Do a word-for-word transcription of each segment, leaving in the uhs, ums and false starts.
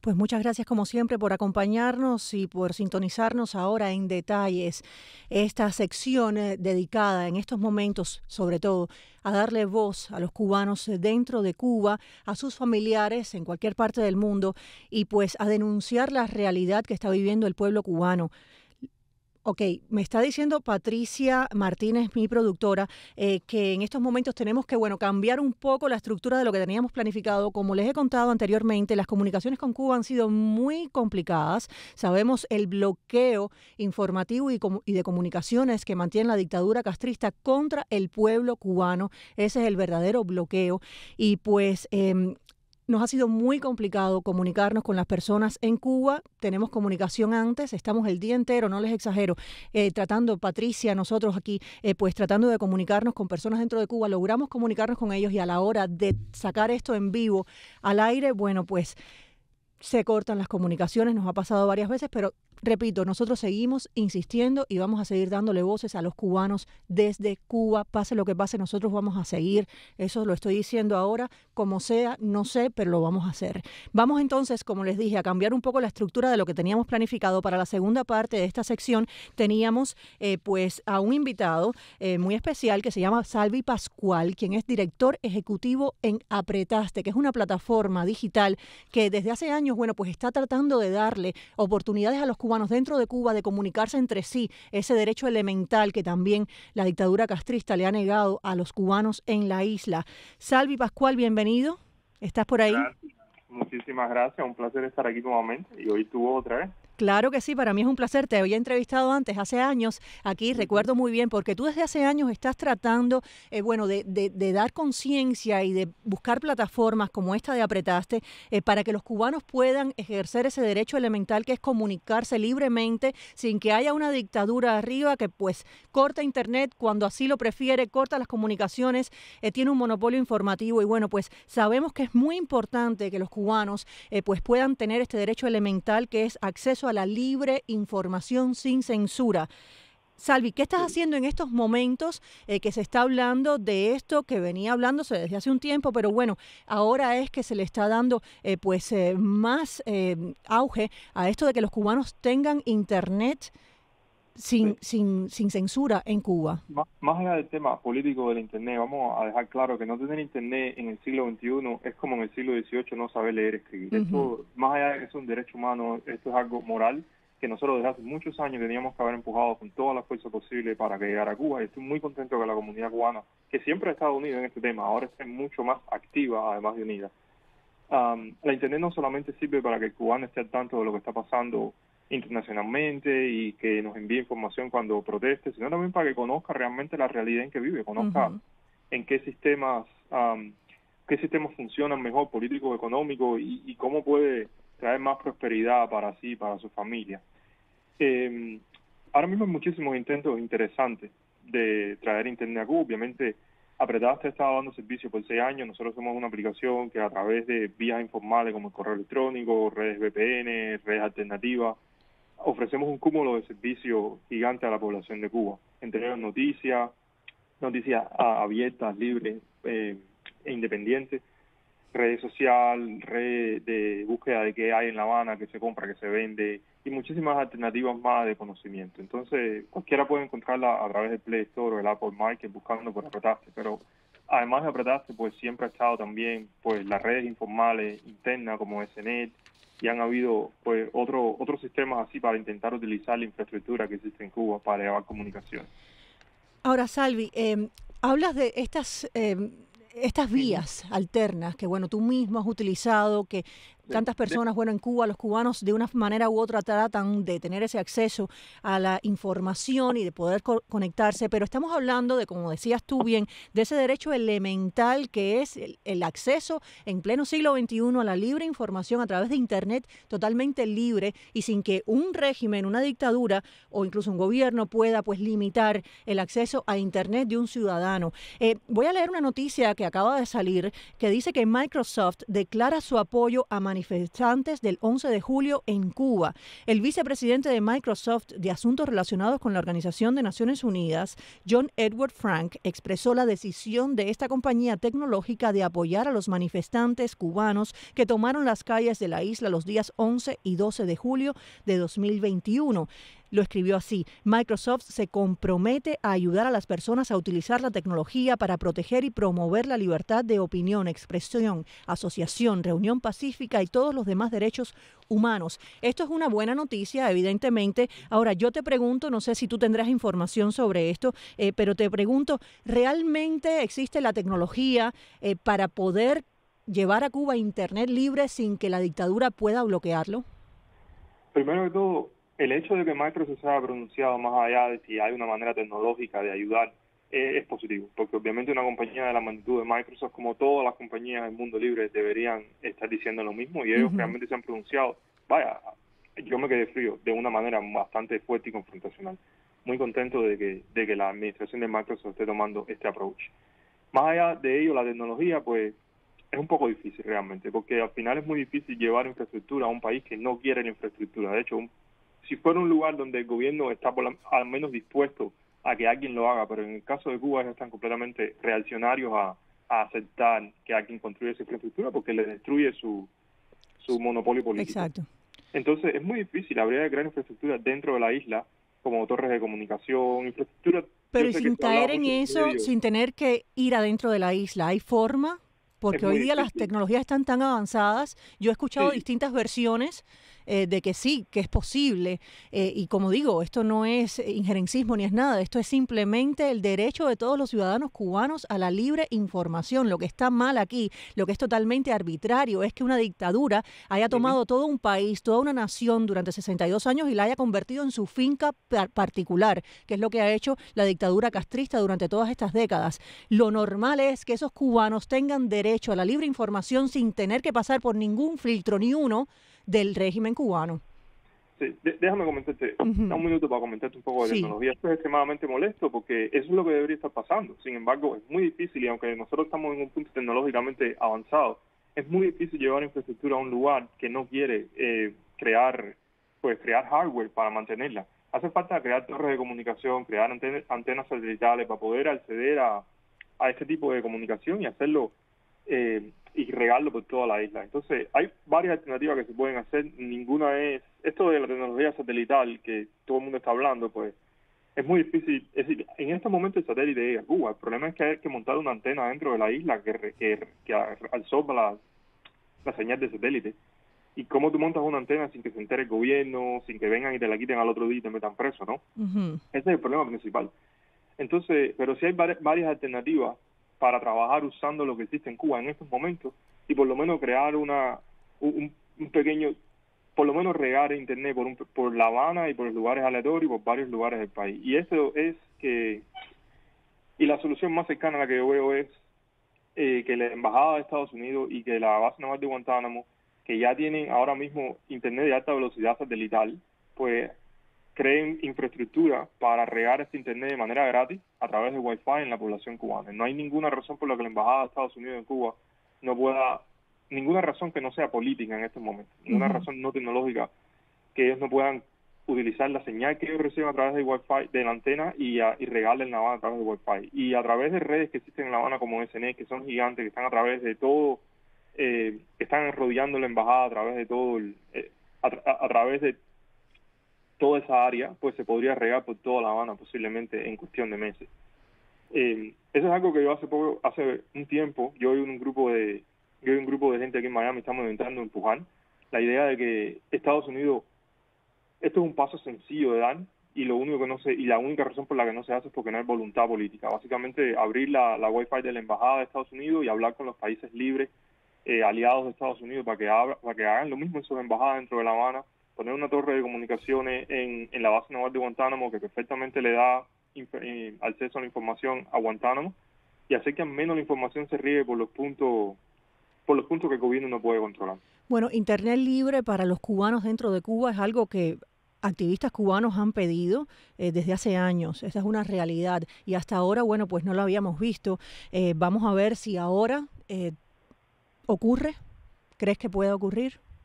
pues muchas gracias como siempre por acompañarnos y por sintonizarnos ahora en detalles esta sección eh, dedicada en estos momentos, sobre todo, a darle voz a los cubanos dentro de Cuba, a sus familiares en cualquier parte del mundo y pues a denunciar la realidad que está viviendo el pueblo cubano. Ok, me está diciendo Patricia Martínez, mi productora, eh, que en estos momentos tenemos que, bueno, cambiar un poco la estructura de lo que teníamos planificado. Como les he contado anteriormente, las comunicaciones con Cuba han sido muy complicadas. Sabemos el bloqueo informativo y, y de comunicaciones que mantiene la dictadura castrista contra el pueblo cubano. Ese es el verdadero bloqueo. Y pues... Eh, Nos ha sido muy complicado comunicarnos con las personas en Cuba. Tenemos comunicación antes, estamos el día entero, no les exagero, eh, tratando, Patricia, nosotros aquí, eh, pues tratando de comunicarnos con personas dentro de Cuba. Logramos comunicarnos con ellos y a la hora de sacar esto en vivo al aire, bueno, pues se cortan las comunicaciones, nos ha pasado varias veces, pero repito, nosotros seguimos insistiendo y vamos a seguir dándole voces a los cubanos desde Cuba. Pase lo que pase, nosotros vamos a seguir. Eso lo estoy diciendo ahora, como sea, no sé, pero lo vamos a hacer. Vamos entonces, como les dije, a cambiar un poco la estructura de lo que teníamos planificado. Para la segunda parte de esta sección teníamos eh, pues a un invitado eh, muy especial que se llama Salvi Pascual, quien es director ejecutivo en Apretaste, que es una plataforma digital que desde hace años, bueno, pues está tratando de darle oportunidades a los cubanos dentro de Cuba de comunicarse entre sí, ese derecho elemental que también la dictadura castrista le ha negado a los cubanos en la isla. Salvi Pascual, bienvenido. ¿Estás por ahí? Gracias. Muchísimas gracias, un placer estar aquí nuevamente y hoy tú otra vez. Claro que sí, para mí es un placer. Te había entrevistado antes, hace años, aquí, uh-huh. Recuerdo muy bien, porque tú desde hace años estás tratando, eh, bueno, de, de, de dar conciencia y de buscar plataformas como esta de Apretaste eh, para que los cubanos puedan ejercer ese derecho elemental que es comunicarse libremente sin que haya una dictadura arriba que pues corta internet cuando así lo prefiere, corta las comunicaciones, eh, tiene un monopolio informativo y bueno, pues sabemos que es muy importante que los cubanos eh, pues puedan tener este derecho elemental que es acceso a la libre información sin censura. Salvi, ¿qué estás haciendo en estos momentos eh, que se está hablando de esto que venía hablándose desde hace un tiempo, pero bueno, ahora es que se le está dando eh, pues eh, más eh, auge a esto de que los cubanos tengan internet sin, sí. sin, sin censura en Cuba? Más, más allá del tema político del internet, vamos a dejar claro que no tener internet en el siglo veintiuno es como en el siglo dieciocho no saber leer y escribir. Uh-huh. Esto, más allá de que es un derecho humano, esto es algo moral que nosotros desde hace muchos años teníamos que haber empujado con toda la fuerza posible para que llegara a Cuba. Y estoy muy contento que la comunidad cubana, que siempre ha estado unida en este tema, ahora esté mucho más activa, además de unida. Um, la internet no solamente sirve para que el cubano esté al tanto de lo que está pasando internacionalmente y que nos envíe información cuando proteste, sino también para que conozca realmente la realidad en que vive, conozca uh-huh. en qué sistemas um, qué sistemas funcionan mejor, político, económico, y, y cómo puede traer más prosperidad para sí, para su familia. Eh, ahora mismo hay muchísimos intentos interesantes de traer internet a Cuba. Obviamente, Apretaste ha estado dando servicio por seis años. Nosotros somos una aplicación que a través de vías informales como el correo electrónico, redes V P N, redes alternativas, ofrecemos un cúmulo de servicios gigante a la población de Cuba, entre ellos noticias, noticias abiertas, libres eh, e independientes, redes sociales, redes de búsqueda de qué hay en La Habana, qué se compra, qué se vende, y muchísimas alternativas más de conocimiento. Entonces, cualquiera puede encontrarla a través del Play Store o el Apple Market buscando por Apretaste, pero además de Apretaste, pues siempre ha estado también pues las redes informales internas como S N E T, y han habido pues otro, otros sistemas así para intentar utilizar la infraestructura que existe en Cuba para llevar comunicación. Ahora, Salvi, eh, hablas de estas eh, estas vías uh-huh. alternas que, bueno, tú mismo has utilizado, que tantas personas, bueno, en Cuba, los cubanos de una manera u otra tratan de tener ese acceso a la información y de poder co- conectarse, pero estamos hablando de, como decías tú bien, de ese derecho elemental que es el, el acceso en pleno siglo veintiuno a la libre información a través de Internet totalmente libre y sin que un régimen, una dictadura o incluso un gobierno pueda pues limitar el acceso a Internet de un ciudadano. Eh, voy a leer una noticia que acaba de salir que dice que Microsoft declara su apoyo a manifestar manifestantes del once de julio en Cuba. El vicepresidente de Microsoft de Asuntos Relacionados con la Organización de Naciones Unidas, John Edward Frank, expresó la decisión de esta compañía tecnológica de apoyar a los manifestantes cubanos que tomaron las calles de la isla los días once y doce de julio de dos mil veintiuno. Lo escribió así: Microsoft se compromete a ayudar a las personas a utilizar la tecnología para proteger y promover la libertad de opinión, expresión, asociación, reunión pacífica y todos los demás derechos humanos. Esto es una buena noticia, evidentemente. Ahora, yo te pregunto, no sé si tú tendrás información sobre esto, eh, pero te pregunto, ¿realmente existe la tecnología eh, para poder llevar a Cuba Internet libre sin que la dictadura pueda bloquearlo? Primero de todo, el hecho de que Microsoft se haya pronunciado más allá de si hay una manera tecnológica de ayudar eh, es positivo, porque obviamente una compañía de la magnitud de Microsoft, como todas las compañías del mundo libre, deberían estar diciendo lo mismo, y ellos uh-huh. realmente se han pronunciado. Vaya, yo me quedé frío de una manera bastante fuerte y confrontacional. Muy contento de que, de que la administración de Microsoft esté tomando este approach. Más allá de ello, la tecnología, pues, es un poco difícil realmente, porque al final es muy difícil llevar infraestructura a un país que no quiere la infraestructura. De hecho, un si fuera un lugar donde el gobierno está por la, al menos dispuesto a que alguien lo haga, pero en el caso de Cuba ellos están completamente reaccionarios a, a aceptar que alguien construya esa infraestructura porque le destruye su, su monopolio político. Exacto. Entonces es muy difícil, habría que crear infraestructura dentro de la isla, como torres de comunicación, infraestructura... Pero sin caer en eso, medios. sin tener que ir adentro de la isla, ¿hay forma? Porque hoy día difícil. Las tecnologías están tan avanzadas. Yo he escuchado sí. distintas versiones eh, de que sí, que es posible. Eh, y como digo, esto no es injerencismo ni es nada. Esto es simplemente el derecho de todos los ciudadanos cubanos a la libre información. Lo que está mal aquí, lo que es totalmente arbitrario, es que una dictadura haya tomado uh-huh. todo un país, toda una nación durante sesenta y dos años y la haya convertido en su finca par- particular, que es lo que ha hecho la dictadura castrista durante todas estas décadas. Lo normal es que esos cubanos tengan derecho derecho a la libre información sin tener que pasar por ningún filtro, ni uno, del régimen cubano. Sí, de, déjame comentarte, uh-huh. un minuto para comentarte un poco de sí. tecnología. Esto es extremadamente molesto porque eso es lo que debería estar pasando. Sin embargo, es muy difícil y aunque nosotros estamos en un punto tecnológicamente avanzado, es muy difícil llevar infraestructura a un lugar que no quiere eh, crear, pues crear hardware para mantenerla. Hace falta crear torres de comunicación, crear anten- antenas satelitales para poder acceder a, a este tipo de comunicación y hacerlo Eh, y regarlo por toda la isla. Entonces, hay varias alternativas que se pueden hacer. Ninguna es... Esto de la tecnología satelital que todo el mundo está hablando, pues, es muy difícil. Es decir, en este momento el satélite llega a Cuba. El problema es que hay que montar una antena dentro de la isla que, que, que absorba la, la señal de satélite. ¿Y cómo tú montas una antena sin que se entere el gobierno, sin que vengan y te la quiten al otro día y te metan preso, ¿no? Uh-huh. Ese es el problema principal. Entonces, pero sí hay varias, varias alternativas para trabajar usando lo que existe en Cuba en estos momentos y por lo menos crear una un, un pequeño, por lo menos regar internet por, un, por La Habana y por los lugares aleatorios y por varios lugares del país. Y eso es que, y la solución más cercana a la que yo veo es eh, que la Embajada de Estados Unidos y que la base naval de Guantánamo, que ya tienen ahora mismo internet de alta velocidad satelital, pues creen infraestructura para regar este internet de manera gratis a través de Wi-Fi en la población cubana. No hay ninguna razón por la que la Embajada de Estados Unidos en Cuba no pueda, ninguna razón que no sea política en estos momentos, ninguna uh-huh. razón no tecnológica que ellos no puedan utilizar la señal que ellos reciben a través de Wi-Fi, de la antena y, a, y regarla en La Habana a través de Wi-Fi. Y a través de redes que existen en La Habana como S N E, que son gigantes, que están a través de todo, eh, que están rodeando la Embajada a través de todo, el, eh, a, a, a través de toda esa área, pues se podría regar por toda La Habana posiblemente en cuestión de meses. Eh, eso es algo que yo hace poco, hace un tiempo, yo y un grupo de yo y un grupo de gente aquí en Miami estamos intentando empujar la idea de que Estados Unidos, esto es un paso sencillo de dar y lo único que no se y la única razón por la que no se hace es porque no hay voluntad política. Básicamente abrir la, la Wi-Fi de la Embajada de Estados Unidos y hablar con los países libres, eh, aliados de Estados Unidos para que abra, para que hagan lo mismo en sus embajadas dentro de La Habana. Poner una torre de comunicaciones en, en la base naval de Guantánamo que perfectamente le da inf- eh, acceso a la información a Guantánamo y hacer que al menos la información se riegue por los puntos por los puntos que el gobierno no puede controlar. Bueno, Internet libre para los cubanos dentro de Cuba es algo que activistas cubanos han pedido eh, desde hace años. Esa es una realidad y hasta ahora, bueno, pues no lo habíamos visto. Eh, vamos a ver si ahora eh, ocurre. ¿Crees que puede ocurrir?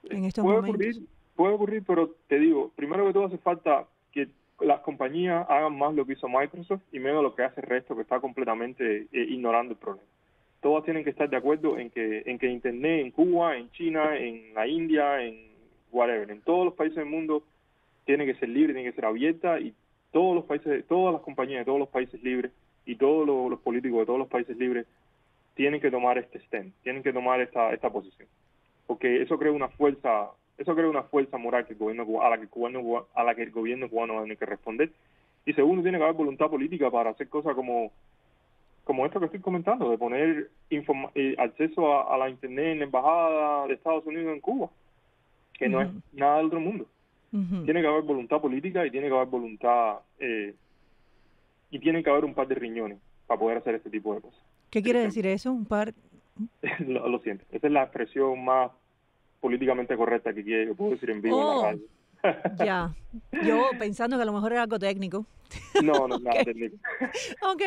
en estos puede momentos? Ocurrir, puede ocurrir, pero te digo, primero que todo hace falta que las compañías hagan más lo que hizo Microsoft y menos lo que hace el resto, que está completamente eh, ignorando el problema. Todas tienen que estar de acuerdo en que en que Internet en Cuba, en China, en la India, en whatever, en todos los países del mundo tiene que ser libre, tiene que ser abierta, y todos los países, todas las compañías de todos los países libres y todos los, los políticos de todos los países libres tienen que tomar este stand, tienen que tomar esta esta posición, porque eso crea una fuerza, eso crea una fuerza moral que el gobierno a la que el cubano, a la que el gobierno cubano tiene que responder. Y segundo, tiene que haber voluntad política para hacer cosas como como esto que estoy comentando, de poner informa eh, acceso a, a la internet en la embajada de Estados Unidos en Cuba, que uh-huh. no es nada del otro mundo. Uh-huh. Tiene que haber voluntad política y tiene que haber voluntad eh, y tiene que haber un par de riñones para poder hacer este tipo de cosas. ¿Qué quiere decir eso? Un par. lo, lo siento. Esa es la expresión más políticamente correcta que, quiere, que puedo decir en vivo oh, en la radio. Ya. Yo pensando que a lo mejor era algo técnico. No, no es nada técnico. Ok.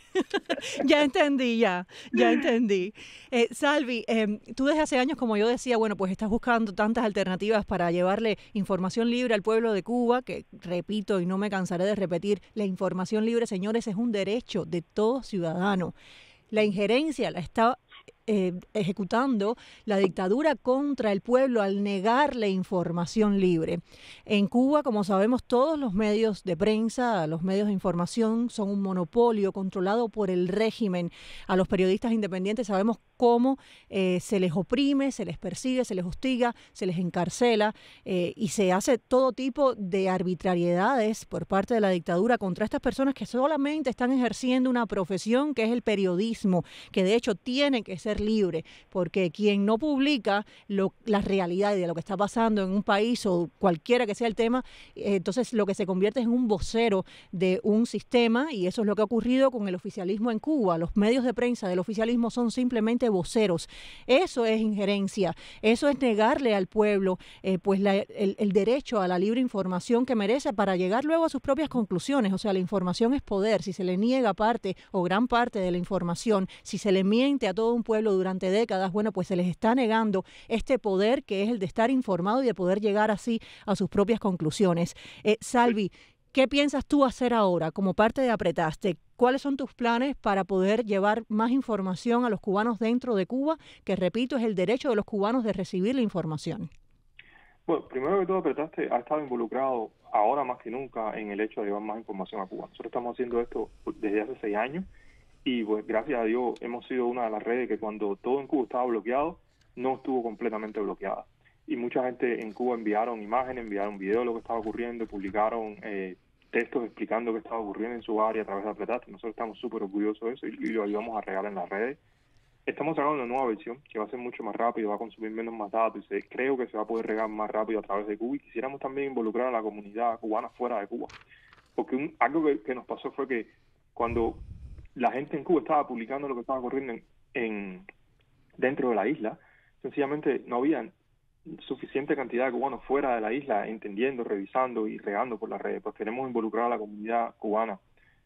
Ya entendí, ya. Ya entendí. Eh, Salvi, eh, tú desde hace años, como yo decía, bueno, pues estás buscando tantas alternativas para llevarle información libre al pueblo de Cuba, que repito y no me cansaré de repetir, la información libre, señores, es un derecho de todo ciudadano. La injerencia la está eh, ejecutando la dictadura contra el pueblo al negarle información libre. En Cuba, como sabemos, todos los medios de prensa, los medios de información son un monopolio controlado por el régimen. A los periodistas independientes sabemos cómo eh, se les oprime, se les persigue, se les hostiga, se les encarcela eh, y se hace todo tipo de arbitrariedades por parte de la dictadura contra estas personas que solamente están ejerciendo una profesión que es el periodismo, que de hecho tiene que ser libre, porque quien no publica lo, la realidad de lo que está pasando en un país o cualquiera que sea el tema, eh, entonces lo que se convierte es en un vocero de un sistema, y eso es lo que ha ocurrido con el oficialismo en Cuba. Los medios de prensa del oficialismo son simplemente voceros. Eso es injerencia, eso es negarle al pueblo eh, pues la, el, el derecho a la libre información que merece para llegar luego a sus propias conclusiones. O sea, la información es poder. Si se le niega parte o gran parte de la información, si se le miente a todo un pueblo durante décadas, bueno, pues se les está negando este poder que es el de estar informado y de poder llegar así a sus propias conclusiones. Eh, Salvi, ¿qué piensas tú hacer ahora como parte de Apretaste? ¿Cuáles son tus planes para poder llevar más información a los cubanos dentro de Cuba? Que, repito, es el derecho de los cubanos de recibir la información. Bueno, primero que todo, Apretaste ha estado involucrado ahora más que nunca en el hecho de llevar más información a Cuba. Nosotros estamos haciendo esto desde hace seis años y, pues, gracias a Dios, hemos sido una de las redes que cuando todo en Cuba estaba bloqueado, no estuvo completamente bloqueada. Y mucha gente en Cuba enviaron imágenes, enviaron videos de lo que estaba ocurriendo, publicaron eh, textos explicando qué estaba ocurriendo en su área a través de Apretaste. Nosotros estamos súper orgullosos de eso y, y lo ayudamos a regar en las redes. Estamos sacando una nueva versión que va a ser mucho más rápido, va a consumir menos más datos y se, creo que se va a poder regar más rápido a través de Cuba. Y quisiéramos también involucrar a la comunidad cubana fuera de Cuba. Porque un, algo que, que nos pasó fue que cuando la gente en Cuba estaba publicando lo que estaba ocurriendo en, en dentro de la isla, sencillamente no había suficiente cantidad de cubanos fuera de la isla entendiendo, revisando y regando por las redes. Pues queremos involucrar a la comunidad cubana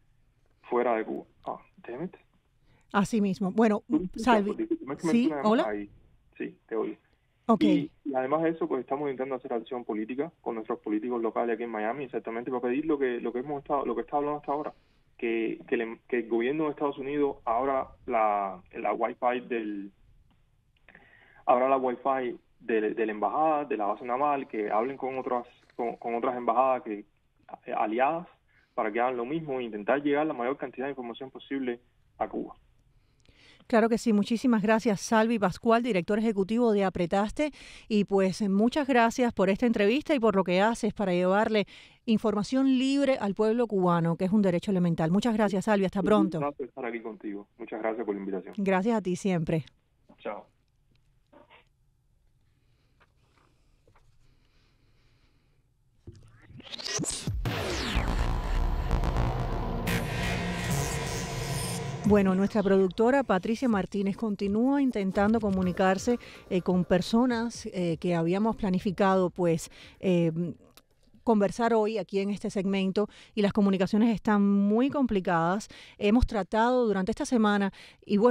fuera de Cuba. Ah, damn it. Así mismo. Bueno, Salvi. Sí, hola. Ahí. Sí, te oí. Okay. Y, y además de eso, pues estamos intentando hacer acción política con nuestros políticos locales aquí en Miami, exactamente para pedir lo que lo que hemos estado, lo que está hablando hasta ahora, que que, le, que el gobierno de Estados Unidos abra la la Wi-Fi del abra la Wi-Fi de, de la embajada, de la base naval, que hablen con otras con, con otras embajadas que aliadas para que hagan lo mismo e intentar llegar la mayor cantidad de información posible a Cuba. Claro que sí, muchísimas gracias, Salvi Pascual, director ejecutivo de Apretaste, y pues muchas gracias por esta entrevista y por lo que haces para llevarle información libre al pueblo cubano, que es un derecho elemental. Muchas gracias, Salvi, hasta pronto. Un placer estar aquí contigo. Muchas gracias por la invitación. Gracias a ti siempre. Chao. Bueno, nuestra productora Patricia Martínez continúa intentando comunicarse eh, con personas eh, que habíamos planificado, pues, eh, conversar hoy aquí en este segmento, y las comunicaciones están muy complicadas. Hemos tratado durante esta semana y, bueno,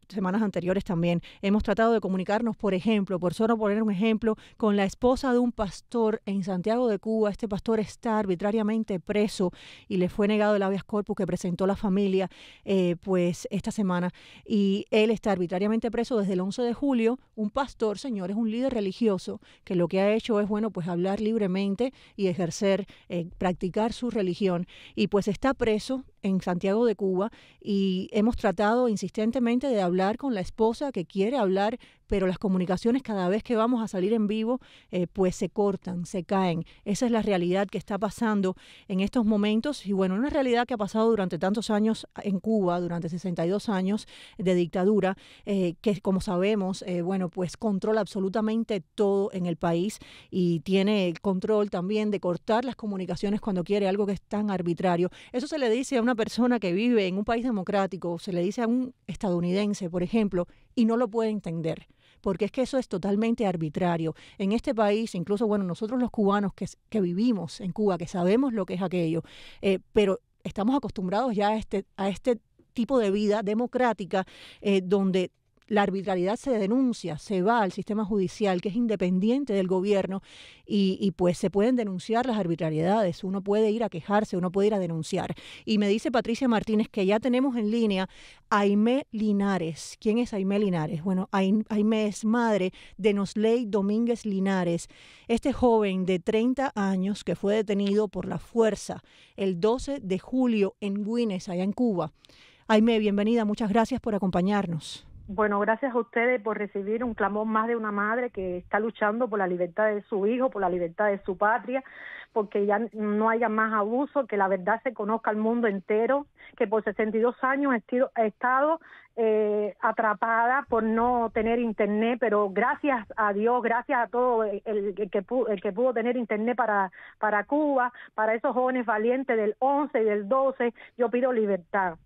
semanas anteriores también, hemos tratado de comunicarnos, por ejemplo, por solo poner un ejemplo, con la esposa de un pastor en Santiago de Cuba. Este pastor está arbitrariamente preso y le fue negado el habeas corpus que presentó la familia eh, pues esta semana. Y él está arbitrariamente preso desde el once de julio. Un pastor, señores, un líder religioso que lo que ha hecho es, bueno, pues hablar libremente y ejercer, eh, practicar su religión. Y pues está preso en Santiago de Cuba y hemos tratado insistentemente de hablar con la esposa que quiere hablar, pero las comunicaciones cada vez que vamos a salir en vivo eh, pues se cortan, se caen. Esa es la realidad que está pasando en estos momentos y bueno, una realidad que ha pasado durante tantos años en Cuba, durante sesenta y dos años de dictadura, eh, que como sabemos, eh, bueno, pues controla absolutamente todo en el país y tiene el control también de cortar las comunicaciones cuando quiere, algo que es tan arbitrario. Eso se le dice a una persona que vive en un país democrático, se le dice a un estadounidense, por ejemplo, y no lo puede entender, porque es que eso es totalmente arbitrario. En este país, incluso, bueno, nosotros los cubanos que, que vivimos en Cuba, que sabemos lo que es aquello, eh, pero estamos acostumbrados ya a este, a este tipo de vida democrática eh, donde la arbitrariedad se denuncia, se va al sistema judicial, que es independiente del gobierno, y, y pues se pueden denunciar las arbitrariedades, uno puede ir a quejarse, uno puede ir a denunciar. Y me dice Patricia Martínez que ya tenemos en línea a Aimé Linares. ¿Quién es Aimé Linares? Bueno, Aimé es madre de Nosley Domínguez Linares, este joven de treinta años que fue detenido por la fuerza el doce de julio en Güines, allá en Cuba. Aimé, bienvenida, muchas gracias por acompañarnos. Bueno, gracias a ustedes por recibir un clamor más de una madre que está luchando por la libertad de su hijo, por la libertad de su patria, porque ya no haya más abuso, que la verdad se conozca al mundo entero, que por sesenta y dos años he estado eh, atrapada por no tener internet, pero gracias a Dios, gracias a todo el, el, el, que, pudo, el que pudo tener internet para, para Cuba, para esos jóvenes valientes del once y del doce, yo pido libertad.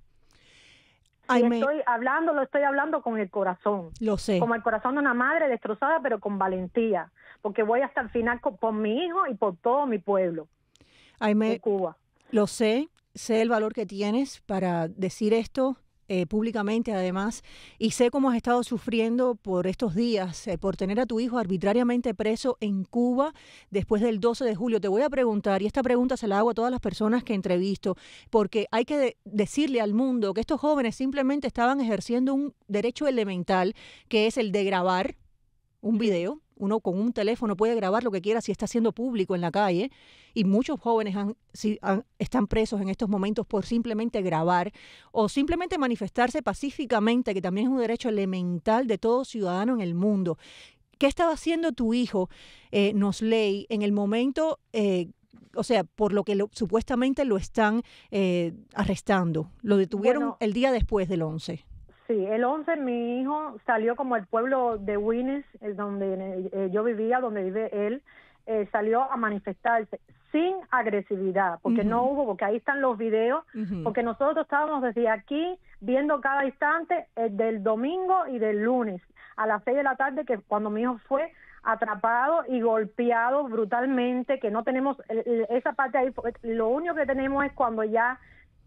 Si estoy hablando, lo estoy hablando con el corazón. Lo sé. Como el corazón de una madre destrozada, pero con valentía. Porque voy hasta el final con, por mi hijo y por todo mi pueblo Aimé, de Cuba. Lo sé, sé el valor que tienes para decir esto eh, públicamente además, y sé cómo has estado sufriendo por estos días, eh, por tener a tu hijo arbitrariamente preso en Cuba después del doce de julio. Te voy a preguntar, y esta pregunta se la hago a todas las personas que entrevisto, porque hay que de- decirle al mundo que estos jóvenes simplemente estaban ejerciendo un derecho elemental, que es el de grabar un video. Uno con un teléfono puede grabar lo que quiera si está siendo público en la calle, y muchos jóvenes han, si, han, están presos en estos momentos por simplemente grabar o simplemente manifestarse pacíficamente, que también es un derecho elemental de todo ciudadano en el mundo. ¿Qué estaba haciendo tu hijo, eh, Nosley, en el momento, eh, o sea, por lo que lo, supuestamente lo están eh, arrestando? Lo detuvieron Bueno, el día después del once. Sí, el once mi hijo salió como el pueblo de Güines, donde eh, yo vivía, donde vive él, eh, salió a manifestarse sin agresividad, porque uh-huh. no hubo, porque ahí están los videos, uh-huh. porque nosotros estábamos desde aquí viendo cada instante eh, del domingo y del lunes a las seis de la tarde, que cuando mi hijo fue atrapado y golpeado brutalmente, que no tenemos el, esa parte ahí, lo único que tenemos es cuando ya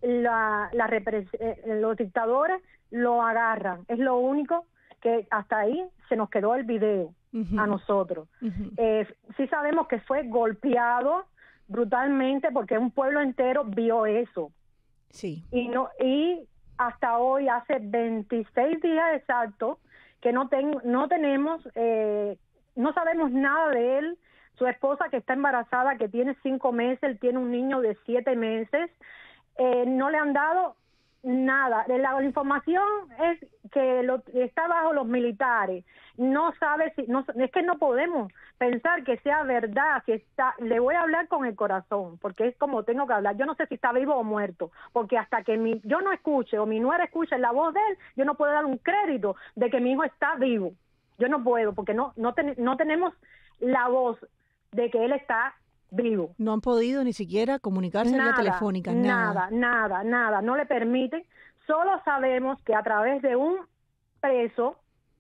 la, la repres, eh, los dictadores lo agarran, es lo único que hasta ahí se nos quedó el video uh-huh. a nosotros. Uh-huh. Eh, sí sabemos que fue golpeado brutalmente porque un pueblo entero vio eso. Sí. Y no y hasta hoy, hace veintiséis días exactos, que no, ten, no tenemos, eh, no sabemos nada de él. Su esposa, que está embarazada, que tiene cinco meses, él tiene un niño de siete meses, eh, no le han dado nada. La, la información es que lo, está bajo los militares. No sabe si, no, es que no podemos pensar que sea verdad. Si está, le voy a hablar con el corazón, porque es como tengo que hablar. Yo no sé si está vivo o muerto, porque hasta que mi, yo no escuche o mi nuera escuche la voz de él, yo no puedo dar un crédito de que mi hijo está vivo. Yo no puedo, porque no, no, ten, no tenemos la voz de que él está vivo. No han podido ni siquiera comunicarse nada, vía telefónica, nada. Nada, nada, nada, no le permiten. Solo sabemos que a través de un preso,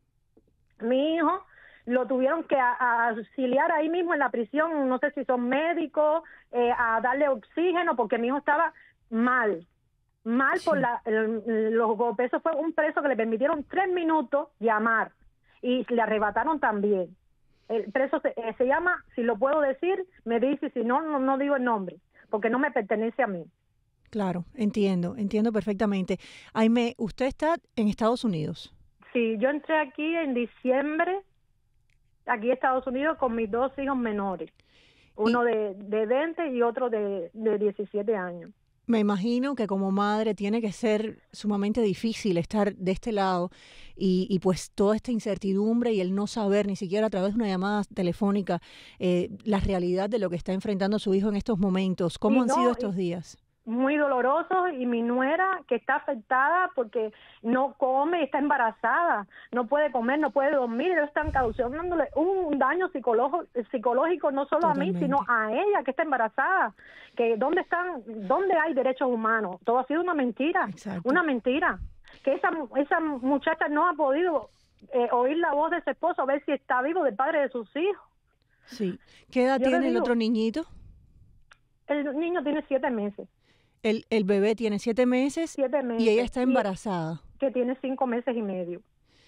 mi hijo lo tuvieron que a, a auxiliar ahí mismo en la prisión, no sé si son médicos, eh, a darle oxígeno, porque mi hijo estaba mal. mal Sí. por la, el- los golpes. Eso fue un preso que le permitieron tres minutos llamar y le arrebataron también. El preso se, eh, se llama, si lo puedo decir, me dice, si no, no, no digo el nombre, porque no me pertenece a mí. Claro, entiendo, entiendo perfectamente. Aimee, usted está en Estados Unidos. Sí, yo entré aquí en diciembre, aquí en Estados Unidos, con mis dos hijos menores, uno de, de veinte y otro de, de diecisiete años. Me imagino que como madre tiene que ser sumamente difícil estar de este lado y, y pues toda esta incertidumbre y el no saber ni siquiera a través de una llamada telefónica eh, la realidad de lo que está enfrentando su hijo en estos momentos. ¿Cómo Y han no, sido y- estos días? Muy doloroso, y mi nuera que está afectada porque no come, está embarazada, no puede comer, no puede dormir, ellos están causándole un daño psicológico, psicológico no solo a mí, Totalmente. sino a ella que está embarazada. Que dónde están, dónde hay derechos humanos. Todo ha sido una mentira, Exacto. una mentira. Que esa esa muchacha no ha podido eh, oír la voz de su esposo, a ver si está vivo, del padre de sus hijos. Sí. ¿Qué edad Yo le tiene el digo- otro niñito? El niño tiene siete meses, El, el bebé tiene siete meses siete meses. y ella está y embarazada. que tiene cinco meses y medio.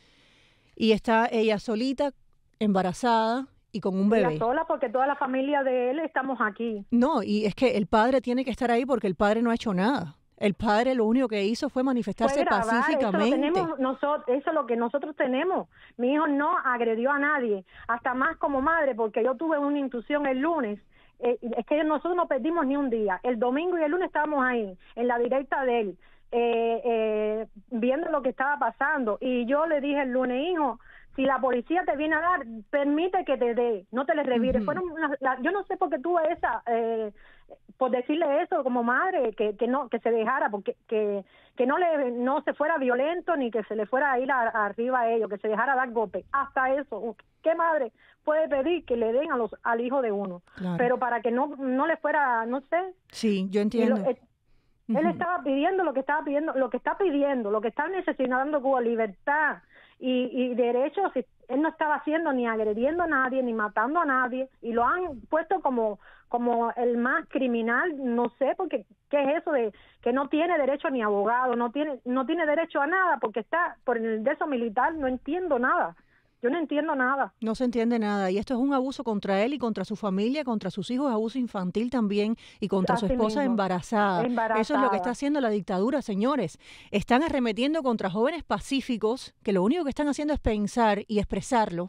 Y está ella solita, embarazada y con un Ella bebé. sola, porque toda la familia de él estamos aquí. No, y es que el padre tiene que estar ahí porque el padre no ha hecho nada. El padre lo único que hizo fue manifestarse Fue grabar, eso lo pacíficamente. tenemos nosotros, eso es lo que nosotros tenemos. Mi hijo no agredió a nadie, hasta más como madre, porque yo tuve una intuición el lunes. Eh, es que nosotros no perdimos ni un día. El domingo y el lunes estábamos ahí, en la directa de él, eh, eh, viendo lo que estaba pasando. Y yo le dije el lunes, hijo, si la policía te viene a dar, permite que te dé, no te le revires. Ujú. Fueron unas- la- yo no sé por qué tuve esa, eh, por decirle eso como madre, que, que no, que se dejara, porque que, que no le, no se fuera violento ni que se le fuera a ir a- arriba a ellos, que se dejara dar golpes. Hasta eso, ¿qué madre puede pedir que le den a los, al hijo de uno? Claro. Pero para que no, no le fuera, no sé. Sí, yo Y lo- entiendo. eh, él Ujú. estaba pidiendo lo que estaba pidiendo, lo que está pidiendo, lo que está necesitando Cuba, libertad y, y derechos. Y él no estaba haciendo ni agrediendo a nadie, ni matando a nadie, y lo han puesto como como el más criminal, no sé, porque qué es eso de que no tiene derecho ni abogado, no tiene no tiene derecho a nada, porque está por el de eso militar. No entiendo nada. Yo no entiendo nada. No se entiende nada. Y esto es un abuso contra él y contra su familia, contra sus hijos, abuso infantil también y contra su Así esposa mismo. embarazada. Embarazada. Eso es lo que está haciendo la dictadura, señores. Están arremetiendo contra jóvenes pacíficos que lo único que están haciendo es pensar y expresarlo.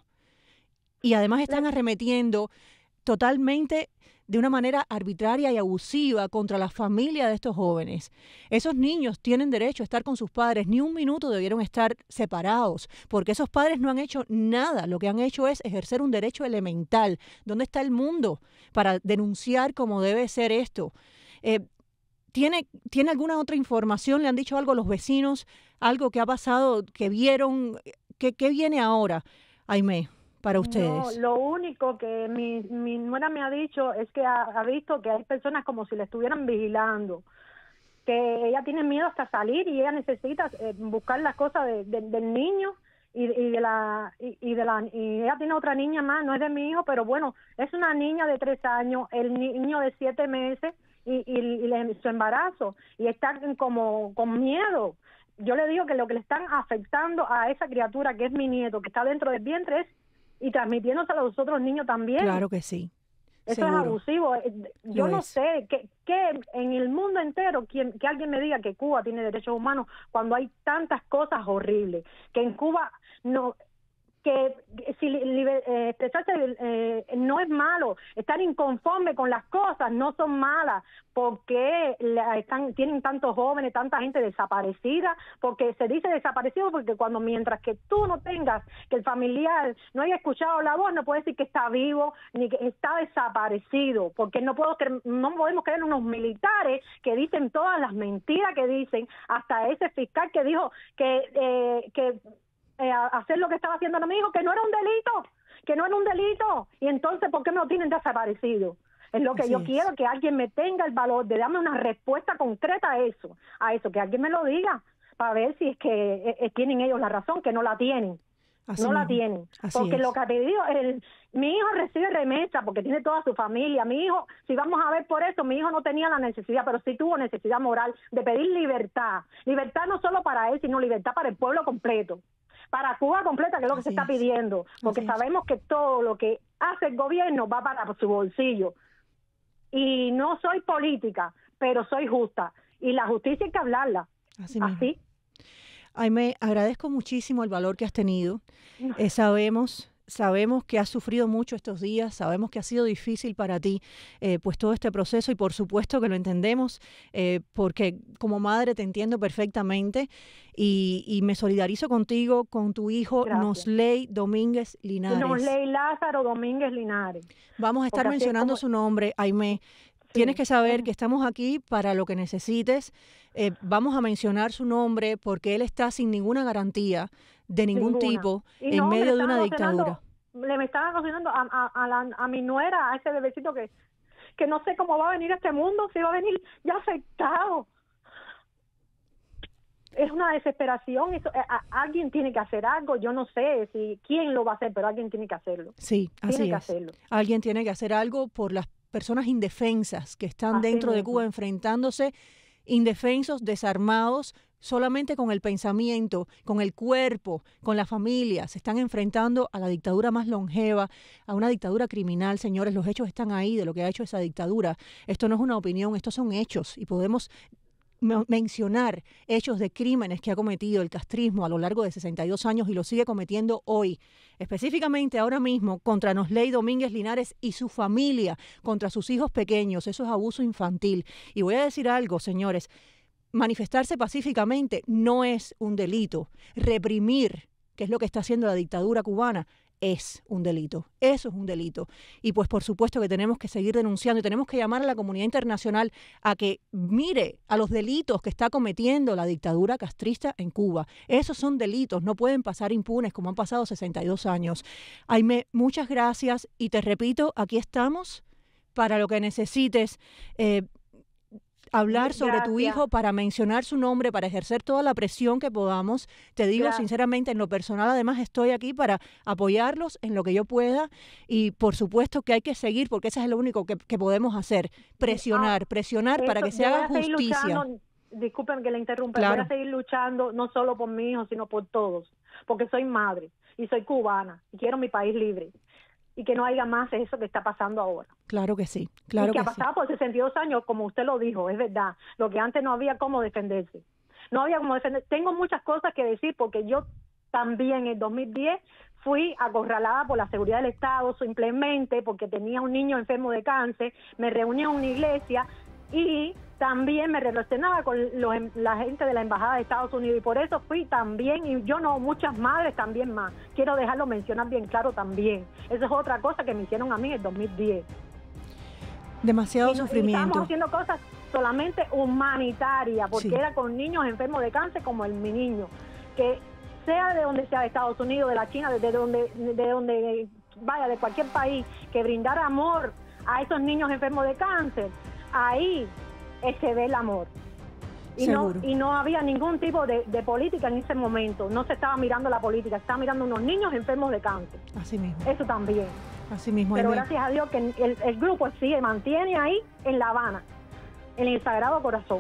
Y además están arremetiendo totalmente de una manera arbitraria y abusiva contra la familia de estos jóvenes. Esos niños tienen derecho a estar con sus padres, ni un minuto debieron estar separados, porque esos padres no han hecho nada, lo que han hecho es ejercer un derecho elemental. ¿Dónde está el mundo para denunciar cómo debe ser esto? Eh, ¿tiene, ¿Tiene alguna otra información? ¿Le han dicho algo a los vecinos? ¿Algo que ha pasado, que vieron? ¿Qué, qué viene ahora, Aimee, para ustedes? No, lo único que mi, mi nuera me ha dicho es que ha, ha visto que hay personas como si le estuvieran vigilando, que ella tiene miedo hasta salir y ella necesita eh, buscar las cosas de, de, del niño y, y de la y, y de la y ella tiene otra niña más, no es de mi hijo, pero bueno, es una niña de tres años, el niño de siete meses y, y, y le- su embarazo, y está como con miedo. Yo le digo que lo que le están afectando a esa criatura que es mi nieto, que está dentro del vientre, es y transmitiéndose a los otros niños también. Claro que sí. Eso seguro. es abusivo. Eh, Yo Lo no es. sé que, que en el mundo entero quien, que alguien me diga que Cuba tiene derechos humanos cuando hay tantas cosas horribles, que en Cuba no, que si liber, eh, expresarse eh, no es malo, estar inconforme con las cosas no son malas, porque la, están tienen tantos jóvenes, tanta gente desaparecida, porque se dice desaparecido porque cuando mientras que tú no tengas, que el familiar no haya escuchado la voz, no puede decir que está vivo ni que está desaparecido, porque no puedo creer, no podemos creer unos militares que dicen todas las mentiras que dicen, hasta ese fiscal que dijo que eh, que Eh, hacer lo que estaba haciendo a mi hijo, que no era un delito, que no era un delito, y entonces ¿por qué me lo tienen desaparecido? Es lo que Así yo es. quiero, que alguien me tenga el valor de darme una respuesta concreta a eso, a eso, que alguien me lo diga, para ver si es que eh, eh, tienen ellos la razón, que no la tienen. Así no mismo. la tienen. Así porque es. lo que ha pedido, el, mi hijo recibe remesa porque tiene toda su familia. Mi hijo, si vamos a ver por eso, mi hijo no tenía la necesidad, pero sí tuvo necesidad moral de pedir libertad. Libertad no solo para él, sino libertad para el pueblo completo. Para Cuba completa, que es lo que Así se está es. pidiendo. Porque Así es. sabemos que todo lo que hace el gobierno va para su bolsillo. Y no soy política, pero soy justa. Y la justicia hay que hablarla. Así mismo. Así. Aimee, agradezco muchísimo el valor que has tenido. Eh, sabemos, sabemos que has sufrido mucho estos días, sabemos que ha sido difícil para ti eh, pues todo este proceso y por supuesto que lo entendemos eh, porque como madre te entiendo perfectamente y, y me solidarizo contigo, con tu hijo Gracias. Nosley Domínguez Linares. Nosley Lázaro Domínguez Linares. Vamos a estar Porque así es mencionando como- su nombre, Aimee. Sí. Tienes que saber que estamos aquí para lo que necesites. Eh, vamos a mencionar su nombre porque él está sin ninguna garantía de ningún Ninguna. tipo Y en no, me medio de estaban una cocinando- dictadura. Le me estaban cocinando a, a, a, la- a mi nuera, a ese bebecito que, que no sé cómo va a venir a este mundo, si va a venir ya afectado. Es una desesperación. Eso, a, a- alguien tiene que hacer algo. Yo no sé si quién lo va a hacer, pero alguien tiene que hacerlo. Sí, así Tiene que es. hacerlo. Alguien tiene que hacer algo por las personas indefensas que están Así dentro de mismo. Cuba enfrentándose, indefensos, desarmados, solamente con el pensamiento, con el cuerpo, con la familia. Se están enfrentando a la dictadura más longeva, a una dictadura criminal, señores. Los hechos están ahí de lo que ha hecho esa dictadura. Esto no es una opinión, estos son hechos y podemos me- mencionar hechos de crímenes que ha cometido el castrismo a lo largo de sesenta y dos años y lo sigue cometiendo hoy, específicamente ahora mismo contra Nosley Domínguez Linares y su familia, contra sus hijos pequeños. Eso es abuso infantil. Y voy a decir algo, señores, manifestarse pacíficamente no es un delito. Reprimir, que es lo que está haciendo la dictadura cubana, es un delito. Eso es un delito. Y pues por supuesto que tenemos que seguir denunciando y tenemos que llamar a la comunidad internacional a que mire a los delitos que está cometiendo la dictadura castrista en Cuba. Esos son delitos, no pueden pasar impunes como han pasado sesenta y dos años. Aimee, muchas gracias y te repito, aquí estamos para lo que necesites. Eh, hablar sobre tu Gracias. hijo, para mencionar su nombre, para ejercer toda la presión que podamos. Te digo Gracias. sinceramente, en lo personal, además estoy aquí para apoyarlos en lo que yo pueda y por supuesto que hay que seguir porque eso es lo único que, que podemos hacer, presionar, presionar para Eso, que se yo voy haga a seguir justicia. luchando. Disculpen que le interrumpa, Claro. voy a seguir luchando no solo por mi hijo, sino por todos, porque soy madre y soy cubana y quiero mi país libre y que no haya más eso que está pasando ahora. Claro que sí, claro y que, que ha pasado por sesenta y dos años, como usted lo dijo, es verdad, lo que antes no había cómo defenderse. No había cómo defenderse. Tengo muchas cosas que decir porque yo también en el dos mil diez fui acorralada por la seguridad del Estado simplemente porque tenía un niño enfermo de cáncer, me reuní en una iglesia y también me relacionaba con los, la gente de la Embajada de Estados Unidos y por eso fui también, y yo no, muchas madres también más. Quiero dejarlo mencionar bien claro también. Esa es otra cosa que me hicieron a mí en el dos mil diez. Demasiado Y no- y sufrimiento. estábamos haciendo cosas solamente humanitarias, porque Sí. era con niños enfermos de cáncer como el mi niño, que sea de donde sea, de Estados Unidos, de la China, de donde, de donde vaya, de cualquier país, que brindar amor a esos niños enfermos de cáncer, ahí eh, se ve el amor. Y no, Seguro. y no había ningún tipo de, de política en ese momento, no se estaba mirando la política, se estaba mirando unos niños enfermos de cáncer, Así mismo, eso también. así mismo. Pero Aimee. gracias a Dios que el, el grupo sigue, mantiene ahí en La Habana, en el Sagrado Corazón.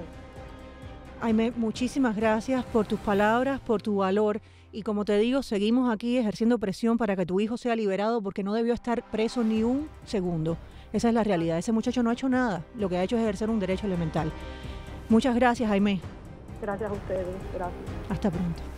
Aimee, muchísimas gracias por tus palabras, por tu valor. Y como te digo, seguimos aquí ejerciendo presión para que tu hijo sea liberado porque no debió estar preso ni un segundo. Esa es la realidad. Ese muchacho no ha hecho nada. Lo que ha hecho es ejercer un derecho elemental. Muchas gracias, Aimee. Gracias a ustedes, gracias. Hasta pronto.